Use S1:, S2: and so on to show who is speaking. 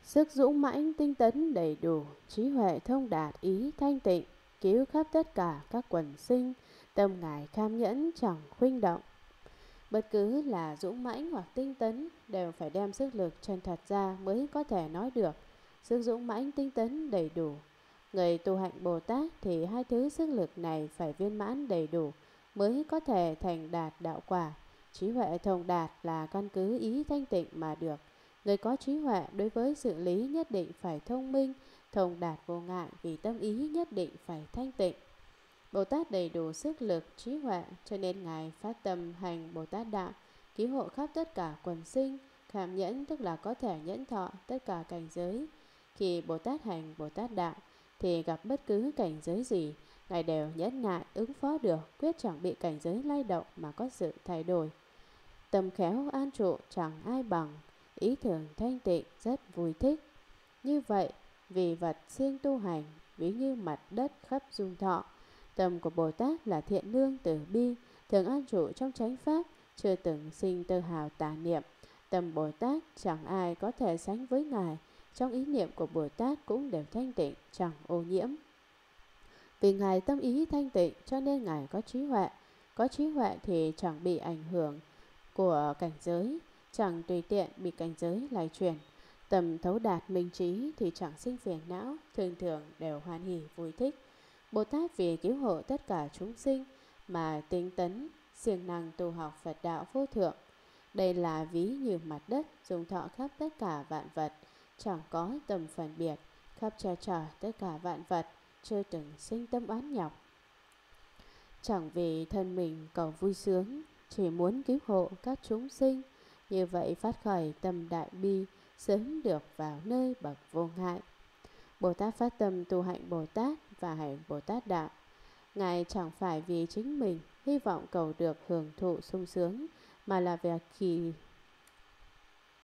S1: Sức dũng mãnh tinh tấn đầy đủ, trí huệ thông đạt ý thanh tịnh, cứu khắp tất cả các quần sinh, tâm ngài cam nhẫn chẳng khuynh động. Bất cứ là dũng mãnh hoặc tinh tấn đều phải đem sức lực chân thật ra mới có thể nói được. Sức dũng mãnh tinh tấn đầy đủ. Người tu hạnh Bồ Tát thì hai thứ sức lực này phải viên mãn đầy đủ mới có thể thành đạt đạo quả. Trí huệ thông đạt là căn cứ ý thanh tịnh mà được. Người có trí huệ đối với sự lý nhất định phải thông minh, thông đạt vô ngại vì tâm ý nhất định phải thanh tịnh. Bồ Tát đầy đủ sức lực, trí huệ cho nên Ngài phát tâm hành Bồ Tát đạo, cứu hộ khắp tất cả quần sinh. Kham nhẫn tức là có thể nhẫn thọ tất cả cảnh giới. Khi Bồ Tát hành Bồ Tát đạo thì gặp bất cứ cảnh giới gì, Ngài đều nhẫn nại ứng phó được, quyết chẳng bị cảnh giới lay động mà có sự thay đổi. Tâm khéo an trụ chẳng ai bằng, ý thường thanh tịnh rất vui thích. Như vậy, vì vật siêng tu hành, ví như mặt đất khắp dung thọ. Tâm của Bồ Tát là thiện lương từ bi, thường an trụ trong chánh pháp, chưa từng sinh tơ hào tà niệm. Tâm Bồ Tát chẳng ai có thể sánh với Ngài, trong ý niệm của Bồ Tát cũng đều thanh tịnh, chẳng ô nhiễm. Vì Ngài tâm ý thanh tịnh cho nên Ngài có trí huệ. Có trí huệ thì chẳng bị ảnh hưởng của cảnh giới, chẳng tùy tiện bị cảnh giới lay chuyển. Tầm thấu đạt minh trí thì chẳng sinh phiền não, thường thường đều hoan hỉ vui thích. Bồ Tát vì cứu hộ tất cả chúng sinh mà tinh tấn, siêng năng tu học Phật đạo vô thượng. Đây là ví như mặt đất dùng thọ khắp tất cả vạn vật, chẳng có tầm phân biệt, khắp che chở tất cả vạn vật, chưa từng sinh tâm oán nhọc. Chẳng vì thân mình cầu vui sướng, chỉ muốn cứu hộ các chúng sinh, như vậy phát khởi tâm đại bi, sớm được vào nơi bậc vô ngại. Bồ Tát phát tâm tu hạnh Bồ Tát và hành Bồ Tát đạo. Ngài chẳng phải vì chính mình hy vọng cầu được hưởng thụ sung sướng, mà là